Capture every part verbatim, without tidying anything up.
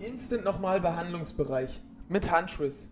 instant nochmal Behandlungsbereich. Mit Huntress.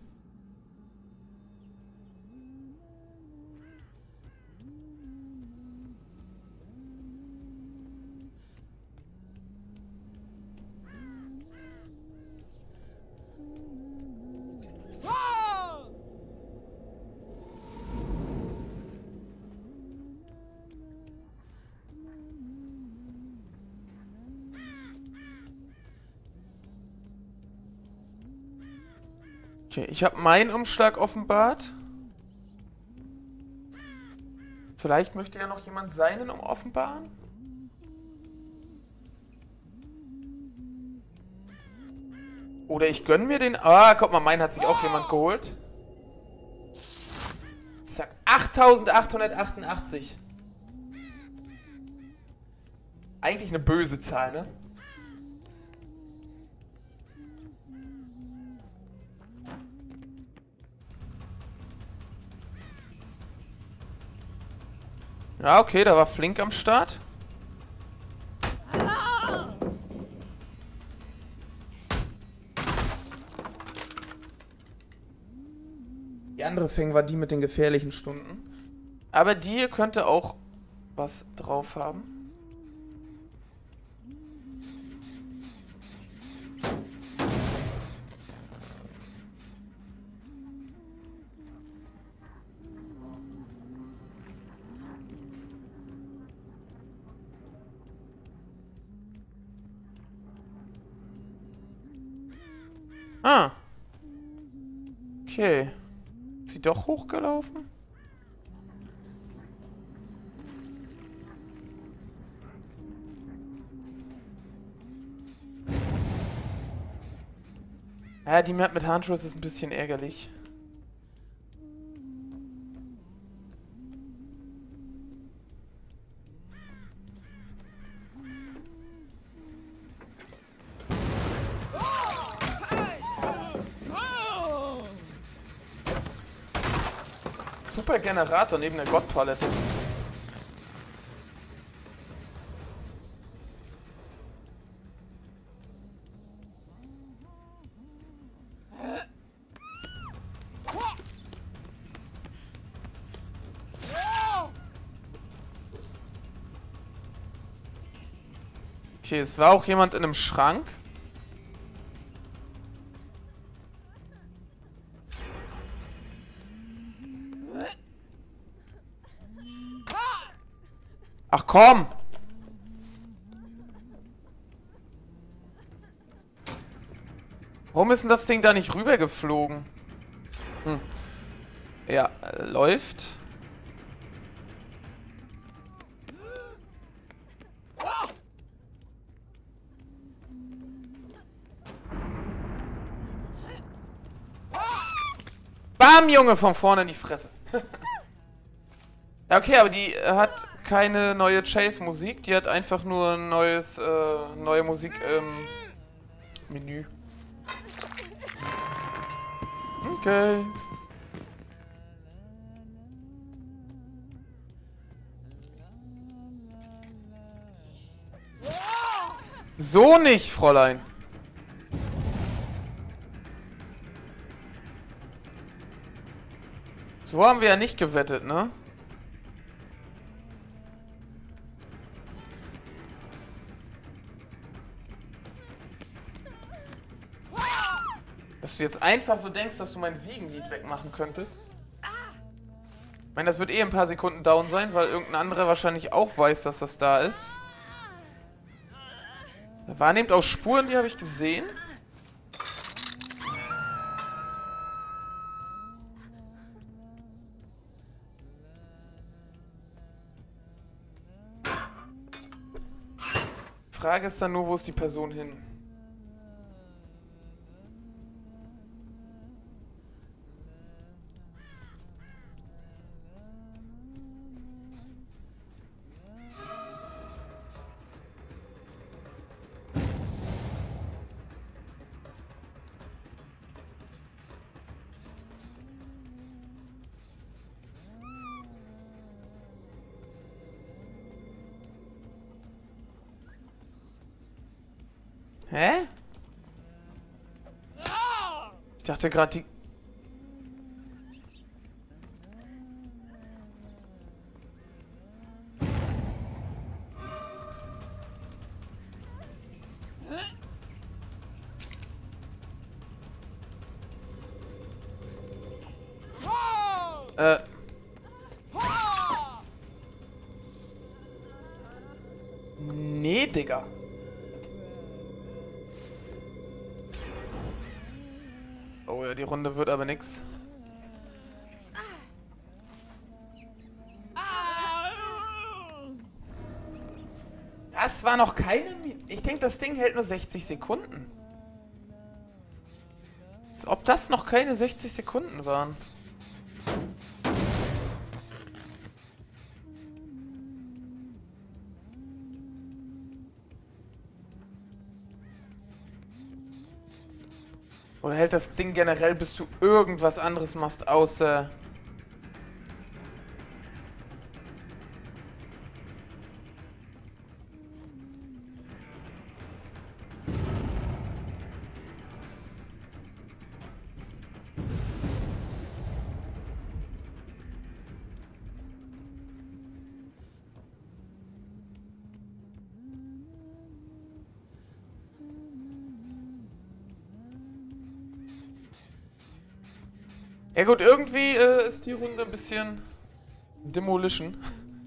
Okay, ich habe meinen Umschlag offenbart. Vielleicht möchte ja noch jemand seinen um offenbaren? Oder ich gönne mir den... Ah, guck mal, meinen hat sich auch jemand geholt. Zack, achttausendachthundertachtundachtzig. Eigentlich eine böse Zahl, ne? Ja, okay, da war Flink am Start. Die andere Fang war die mit den gefährlichen Stunden. Aber die hier könnte auch was drauf haben. Ah. Okay. Ist sie doch hochgelaufen? Ja, die Map mit Huntress ist ein bisschen ärgerlich. Super Generator neben der Gotttoilette. Okay, es war auch jemand in einem Schrank. Ach komm! Warum ist denn das Ding da nicht rübergeflogen? Hm. Ja, äh, läuft. Bam, Junge, von vorne in die Fresse. Ja, okay, aber die äh, hat keine neue Chase-Musik. Die hat einfach nur ein neues, äh, neue Musik im Menü. Okay. So nicht, Fräulein. So haben wir ja nicht gewettet, ne? Dass du jetzt einfach so denkst, dass du mein Wiegenlied wegmachen könntest. Ich meine, das wird eh ein paar Sekunden down sein, weil irgendein anderer wahrscheinlich auch weiß, dass das da ist. Da wahrnehmt auch Spuren, die habe ich gesehen. Frage ist dann nur, wo ist die Person hin? Hä? dachte gerade, die... Äh... Nee, Digga. Oh ja, die Runde wird aber nix. Das war noch keine... Mi ich denke, das Ding hält nur sechzig Sekunden. Als ob das noch keine sechzig Sekunden waren. Oder hält das Ding generell, bis du irgendwas anderes machst, außer... Ja gut, irgendwie äh, ist die Runde ein bisschen Demolition.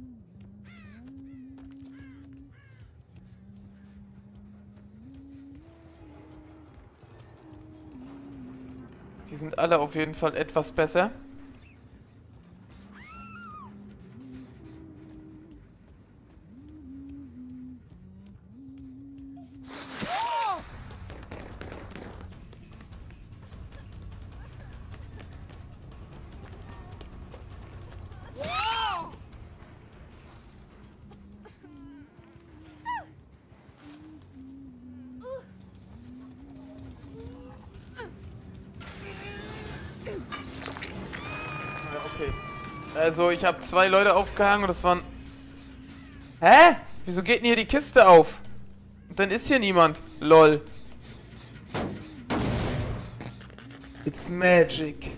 Die sind alle auf jeden Fall etwas besser. Okay. Also, ich habe zwei Leute aufgehangen und das waren... Hä? Wieso geht denn hier die Kiste auf? Und dann ist hier niemand. Lol. It's magic.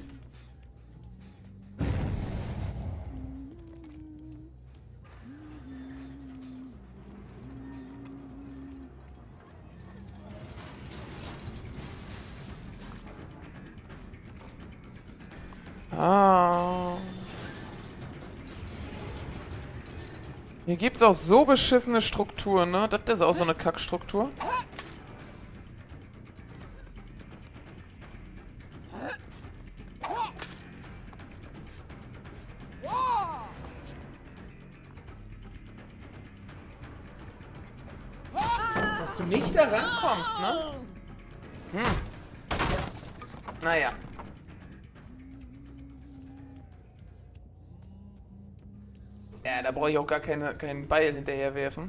Ah. Hier gibt's auch so beschissene Strukturen, ne? Das ist auch so eine Kackstruktur. Dass du nicht da rankommst, ne? Hm. Naja. Ja, da brauche ich auch gar keine, keinen Beil hinterher werfen.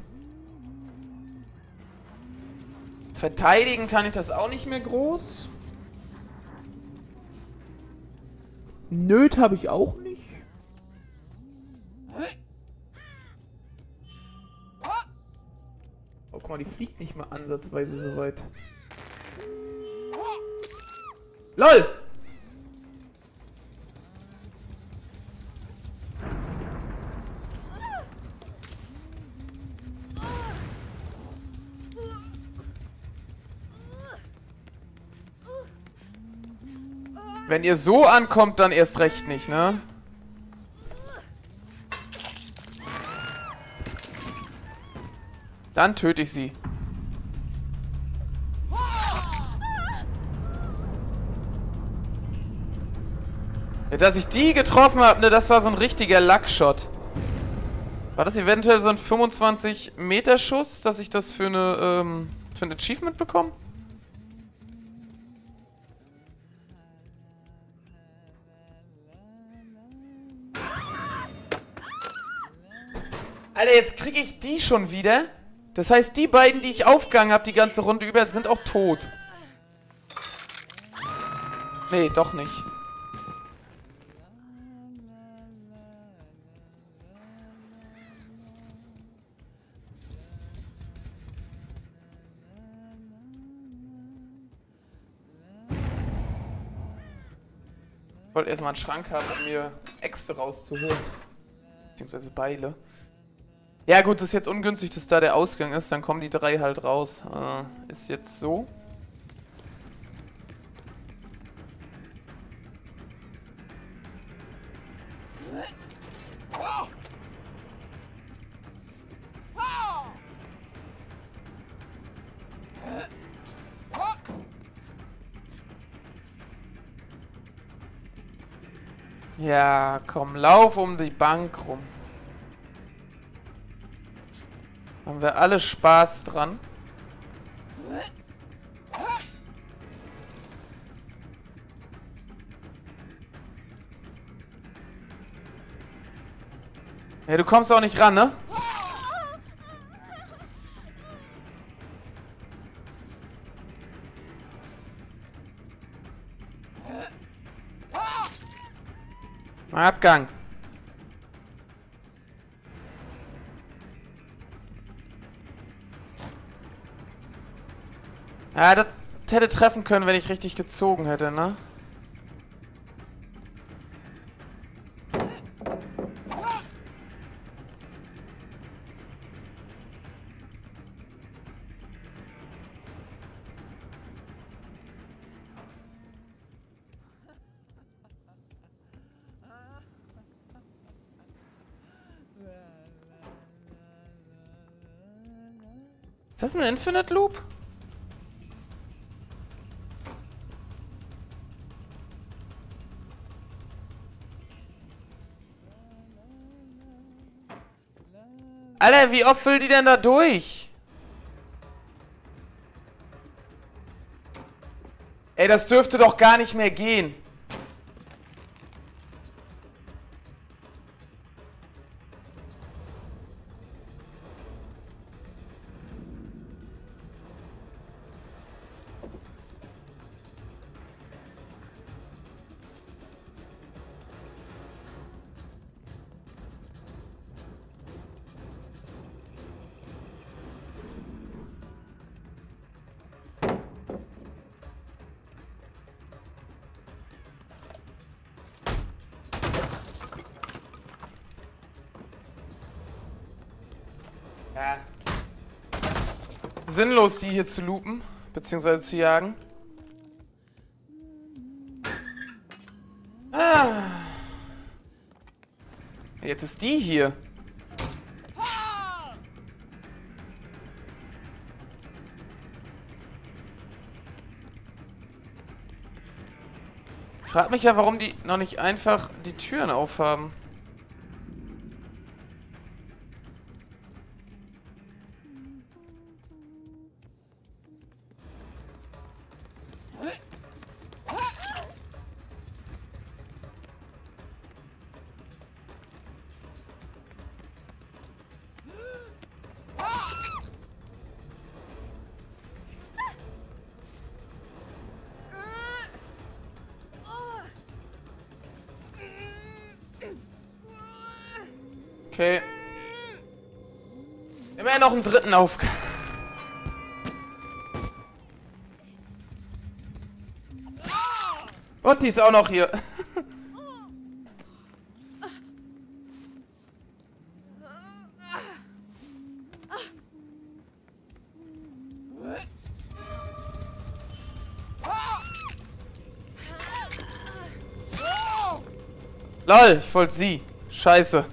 Verteidigen kann ich das auch nicht mehr groß. Nöt habe ich auch nicht. Oh, guck mal, die fliegt nicht mal ansatzweise so weit. LOL! Wenn ihr so ankommt, dann erst recht nicht, ne? Dann töte ich sie. Ja, dass ich die getroffen habe, ne, das war so ein richtiger Luckshot. War das eventuell so ein fünfundzwanzig Meter Schuss, dass ich das für eine, ähm, für ein Achievement bekomme? Alter, jetzt kriege ich die schon wieder. Das heißt, die beiden, die ich aufgegangen habe, die ganze Runde über, sind auch tot. Nee, doch nicht. wollte erstmal einen Schrank haben, um mir Äxte rauszuholen. Beziehungsweise Beile. Ja gut, das ist jetzt ungünstig, dass da der Ausgang ist. Dann kommen die drei halt raus. Äh, ist jetzt so. Ja, komm, lauf um die Bank rum. Haben wir alle Spaß dran. Ja, du kommst auch nicht ran, ne? Abgang. Ja, das hätte treffen können, wenn ich richtig gezogen hätte, ne? Ist das ein Infinite Loop? Alter, wie oft füllt die denn da durch? Ey, das dürfte doch gar nicht mehr gehen. Ja. Sinnlos, die hier zu loopen, beziehungsweise zu jagen. Ah. Jetzt ist die hier. Ich frag mich ja, warum die noch nicht einfach die Türen aufhaben. Okay. Immerhin noch einen dritten Aufgang. Und die ist auch noch hier. Lol, ich wollte sie. Scheiße.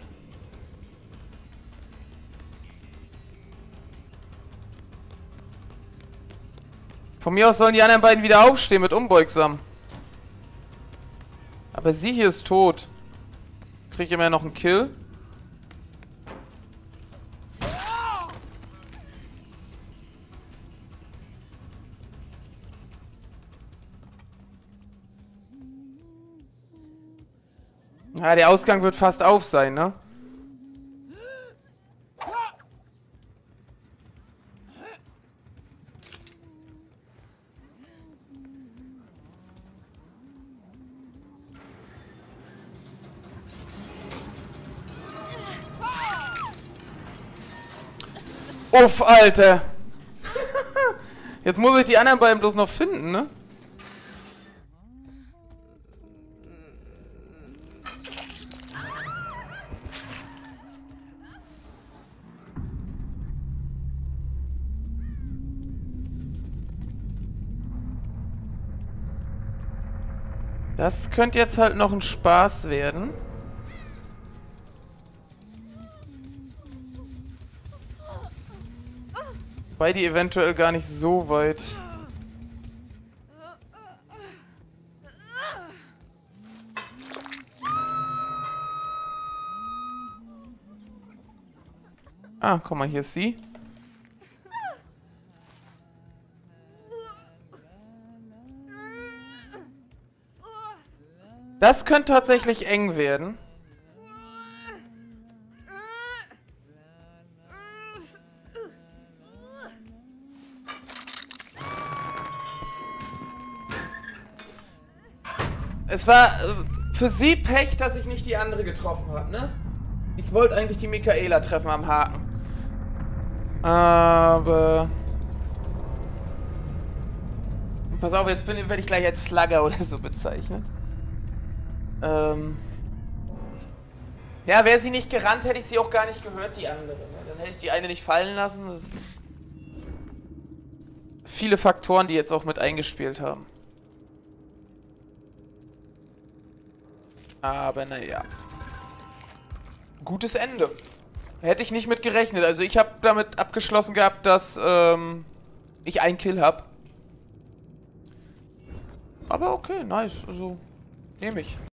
Von mir aus sollen die anderen beiden wieder aufstehen mit Unbeugsam. Aber sie hier ist tot. Kriege ich immer noch einen Kill? Ja, der Ausgang wird fast auf sein, ne? Uff, Alter. Jetzt muss ich die anderen beiden bloß noch finden, ne? Das könnte jetzt halt noch ein Spaß werden. Wobei die eventuell gar nicht so weit... Ah, guck mal, hier ist sie. Das könnte tatsächlich eng werden. Es war äh, für sie Pech, dass ich nicht die andere getroffen habe, ne? Ich wollte eigentlich die Michaela treffen am Haken. Aber... Pass auf, jetzt werde ich gleich als Slugger oder so bezeichnet. Ähm... Ja, wäre sie nicht gerannt, hätte ich sie auch gar nicht gehört, die andere. Ne? Dann hätte ich die eine nicht fallen lassen. Das viele Faktoren, die jetzt auch mit eingespielt haben. Aber naja. Gutes Ende. Hätte ich nicht mit gerechnet. Also ich habe damit abgeschlossen gehabt, dass ähm, ich einen Kill habe. Aber okay, nice. Also, nehme ich.